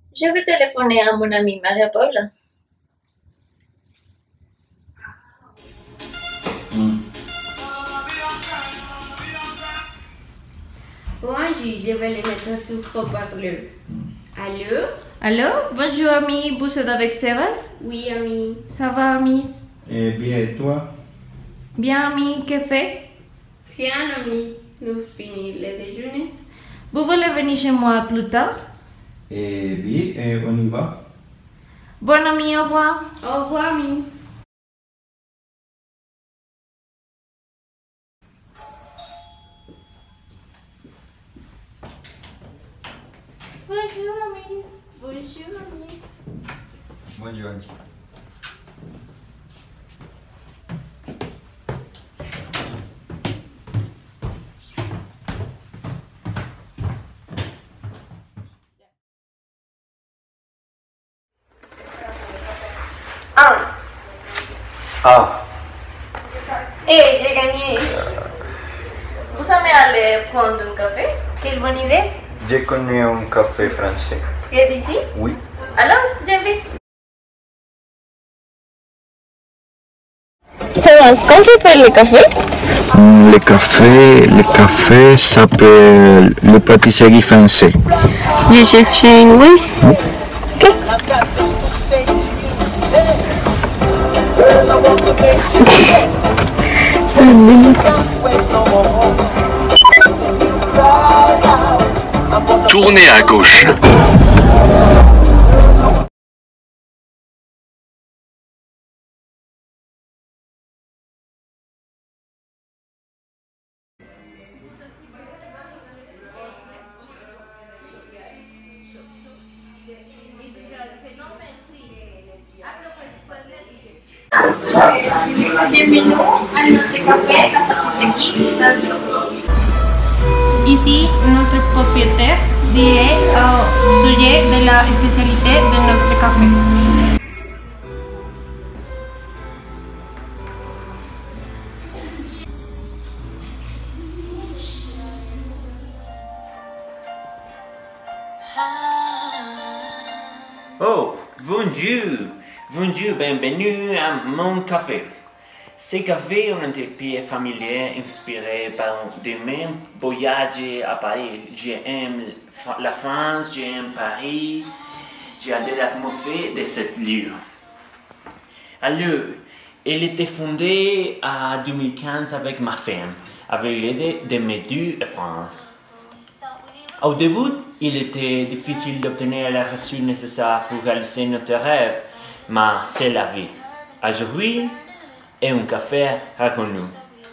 Je veux téléphoner à mon amie Maria Paula. Bon, Angie, je vais les mettre sur haut-parleur. Allô? Allô, bonjour ami, vous êtes avec Sebas? Oui, ami. Ça va, Miss? Bien, et toi? Bien, ami, que fait? Rien, ami. Nous finissons le déjeuner. Vous voulez venir chez moi plus tard? Bien, on y va? Bon ami, au revoir. Au revoir, ami. Bonjour, Miss. Bonjour, ami. Bonjour, Angie. Ah, J'ai gagné. Vous aimez aller prendre un café? Quelle bonne idée. je connais un café français. Et d'ici? Oui. Alors, j'invite. Sebas, comment s'appelle le café? Le café s'appelle le pâtisserie français. J'ai cherché une Louis. Tournez à gauche. Bienvenue à notre café, la pâtisserie française. Ici, notre propriétaire dirait au sujet de la spécialité de notre café. Oh, bonjour! Bonjour, bienvenue à mon café. Ce café est un entreprise familier inspiré par de mes voyages à Paris. J'aime la France, j'aime Paris, j'adore l'atmosphère de ce lieu. Alors, elle était fondée en 2015 avec ma femme, avec l'aide de mes deux France. Au début, il était difficile d'obtenir les ressources nécessaires pour réaliser notre rêve, mais c'est la vie. Aujourd'hui, est un café reconnu.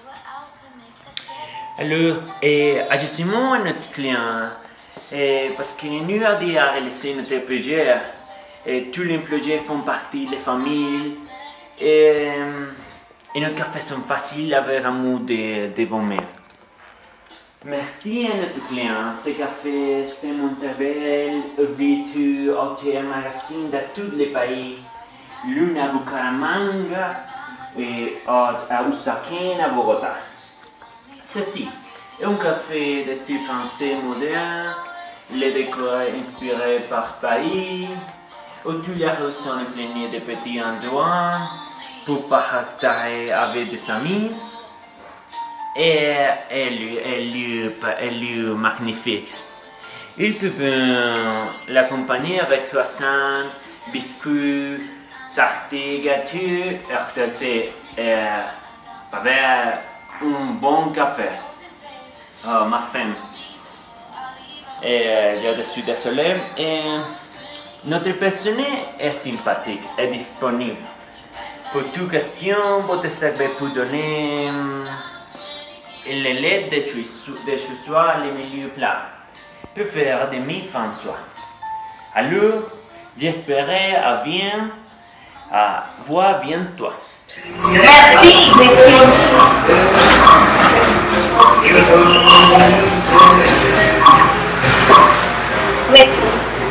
Alors, agissons à notre client, parce que nous avons réalisé notre projet, et tous les projets font partie des familles, et nos cafés sont faciles avec amour de vos mains. Merci à notre client. Ce café c'est Montevideo, Vitu, hôtel, magazine de tous les pays. L'une à Bucaramanga et à Usaquén, à Bogota. Ceci est un café de style français moderne, les décors inspirés par Paris, où tous les rues sont imprégnées de petits endroits pour partager avec des amis. Et lieu magnifique. Il peut l'accompagner avec croissants, biscuits, tartes, gâteaux, et avec un bon café. Oh, ma femme. Je suis désolé. Notre personnel est sympathique et disponible. Pour toute question, vous savez pour donner les lettres de choisir les milieux plats. Peut faire de mi François. Alors, j'espérais à voir bientôt. Merci, merci. Merci.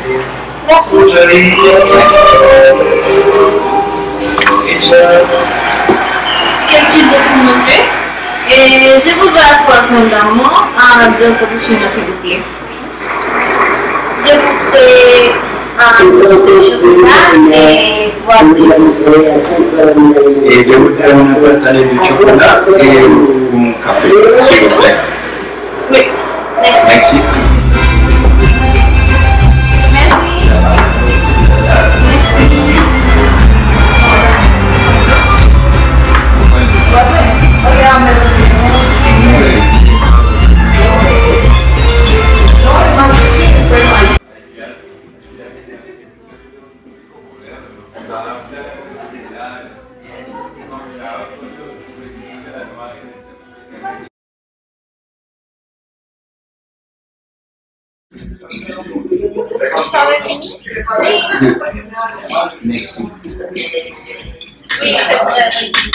Qu'est-ce qu'il veut s'il me plaît? Je voudrais un poisson d'amour à 2 portions, s'il vous plaît. Je voudrais Je voudrais una tartelette de chocolat et un café, s'il vous plaît. Oui. Merci. Merci. Ça va fini? Merci. C'est délicieux. Oui, c'est vrai.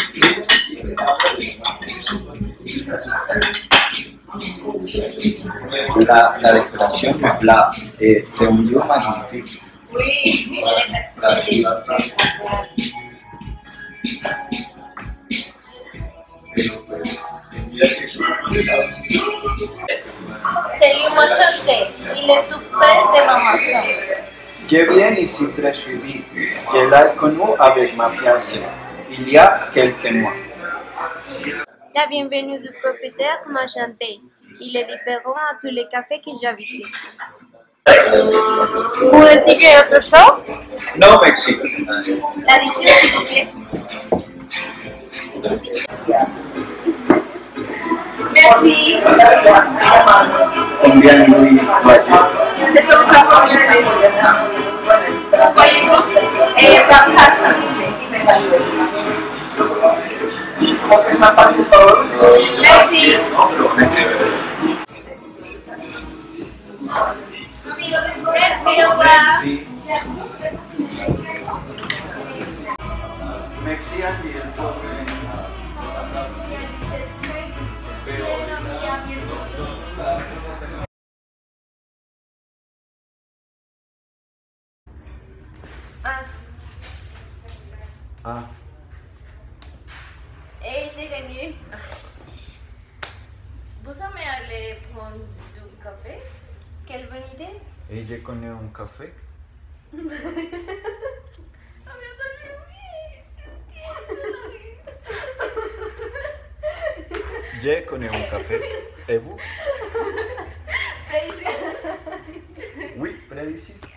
La decoración me plaît et c'est un lieu magnifique. Oui, elle est magnifique. Salut mon chanté, il est tout près de ma maison. Je viens ici très suivi. Je l'ai connu avec ma fiancée il y a quelques mois. La bienvenue du propriétaire m'a chanté. Il est différent à tous les cafés que j'ai visités. Vous désirez autre chose? Non, merci. L'addition, s'il vous plaît. Merci. Combien lui va-t-il? C'est son propre plaisir. Voyez-vous? Et par carte, s'il vous plaît. Merci. Merci. Merci, au revoir. Merci. Merci a ti, Ah. Et j'ai gagné. Vous aimez aller prendre du café? Quelle bonne idée. Et je connais un café. Je connais un café. Et vous? Précis. Oui, près d'ici.